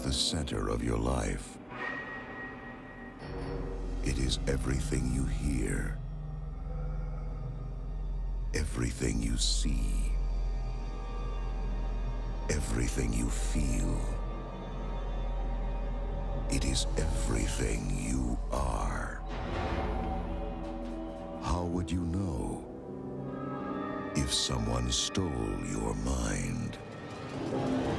the center of your life. It is everything you hear, everything you see, everything you feel. It is everything you are. How would you know if someone stole your mind?